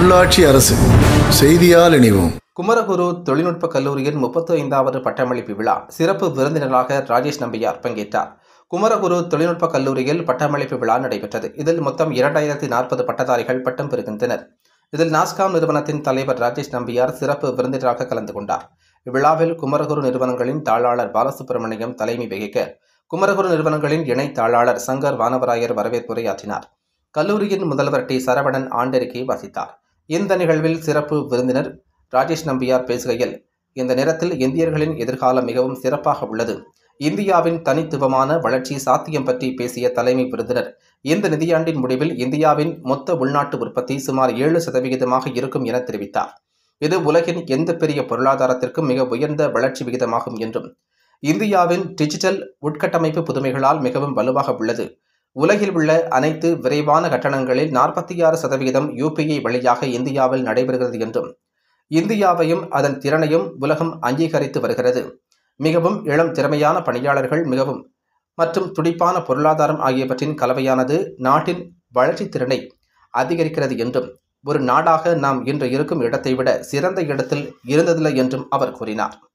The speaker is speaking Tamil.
உள்ளாட்சி அரசு செய்தியால் இணைவோம். குமரகுரு தொழில்நுட்ப கல்லூரியின் 35வது பட்டமளிப்பு விழா சிறப்பு விருந்தினராக ராஜேஷ் நம்பியார் பங்கேற்றார். குமரகுரு தொழில்நுட்ப கல்லூரியில் பட்டமளிப்பு விழா நடைபெற்றது. இதில் மொத்தம் 2040 பட்டதாரிகள் பட்டம் பெறுகின்றனர். இதில் நாஸ்காம் நிறுவனத்தின் தலைவர் ராஜேஷ் நம்பியார் சிறப்பு விருந்தினராக கலந்து கொண்டார். இவ்விழாவில் குமரகுரு நிறுவனங்களின் தாளாளர் பாலசுப்ரமணியம் தலைமை வகிக்க, குமரகுரு நிறுவனங்களின் இணை தாளாளர் சங்கர் வானவராயர் வரவேற்புரையாற்றினார். கல்லூரியின் முதல்வர் டி சரவணன் ஆண்டறிக்கை வாசித்தார். இந்த நிகழ்வில் சிறப்பு விருந்தினர் ராஜேஷ் நம்பியார் பேசுகையில், இந்த நேரத்தில் இந்தியர்களின் எதிர்காலம் மிகவும் சிறப்பாக உள்ளது. இந்தியாவின் தனித்துவமான வளர்ச்சி சாத்தியம் பற்றி பேசிய தலைமை விருந்தினர், இந்த நிதியாண்டின் முடிவில் இந்தியாவின் மொத்த உள்நாட்டு உற்பத்தி சுமார் 7% இருக்கும் என தெரிவித்தார். இது உலகின் எந்த பெரிய பொருளாதாரத்திற்கும் மிக உயர்ந்த வளர்ச்சி விகிதமாகும் என்றும், இந்தியாவின் டிஜிட்டல் உட்கட்டமைப்பு புதுமைகளால் மிகவும் வலுவாக உள்ளது. உலகில் உள்ள அனைத்து விரைவான கட்டணங்களில் 46% UPI வழியாக இந்தியாவில் நடைபெறுகிறது என்றும், இந்தியாவையும் அதன் திறனையும் உலகம் அங்கீகரித்து வருகிறது. மிகவும் இளம் திறமையான பணியாளர்கள் மற்றும் துடிப்பான பொருளாதாரம் ஆகியவற்றின் கலவையானது நாட்டின் வளர்ச்சி திறனை அதிகரிக்கிறது என்றும், ஒரு நாடாக நாம் இன்று இருக்கும் இடத்தை விட சிறந்த இடத்தில் இருந்ததில்லை என்றும் அவர் கூறினார்.